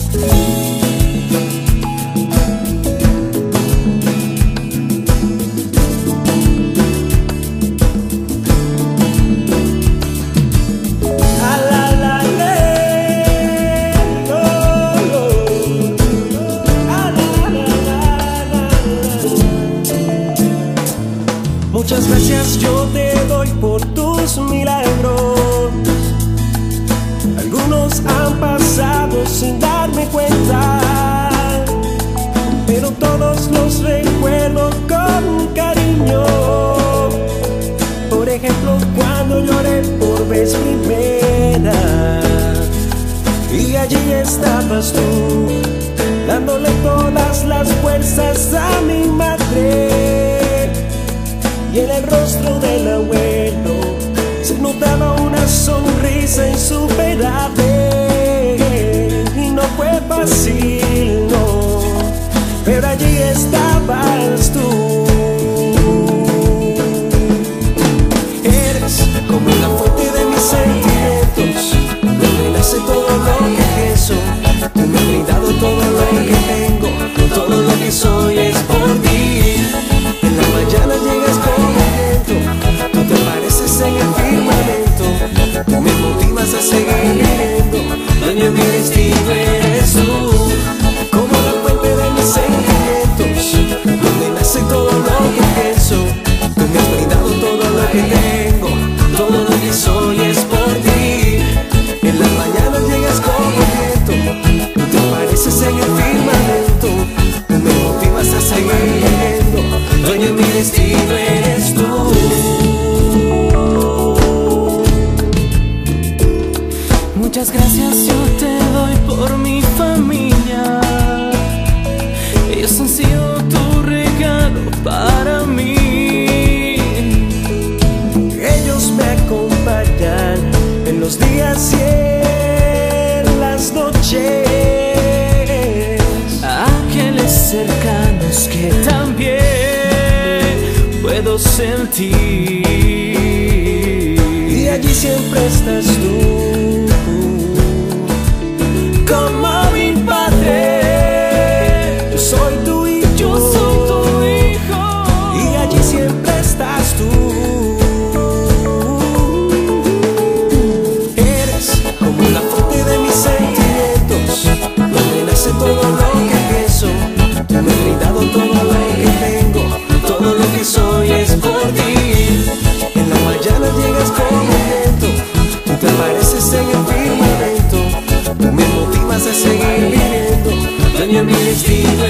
Muchas gracias yo te doy por tus milagros. Algunos han pasado sin darme cuenta, pero todos los recuerdo con cariño. Por ejemplo, cuando lloré por vez primera y allí estabas tú, dándole todas las fuerzas a mi madre. Y en el rostro del abuelo se notaba una sonrisa insuperable. Y no fue fácil, no, pero allí estabas tú. Eres como la fuente de mis sentimientos, donde nace todo lo que pienso. Tú me has brindado todo lo que tengo, todo lo que soy es por ti. En la mañana llegas como viento, tú te pareces en el firmamento, tú me motivas a seguir viviendo, dueño de mi destino eres tú. Como la fuente de mis sentimientos, donde nace todo lo que pienso. Tú me has brindado todo lo que tengo, todo lo que soy es por ti. En la mañana llegas como viento, tú te pareces en el firmamento, tú me motivas a seguir viviendo, dueño de mi destino eres tú. Muchas gracias yo te doy por mi familia. Ellos han sido tu regalo para mí. Ellos me acompañan en los días y en las noches. Ángeles cercanos que también puedo sentir. Y allí siempre estás tú, como mi padre. Yo soy tu hijo, yo soy tu hijo. Y allí siempre estás tú. Eres como la fuente de mis sentimientos, donde nace todo lo que pienso. Tú me has brindado todo lo que tengo, todo lo que soy es por ti. En la mañana llegas como viento, tú te apareces en el firmamento, tú me motivas a seguir viviendo, dueño de mi destino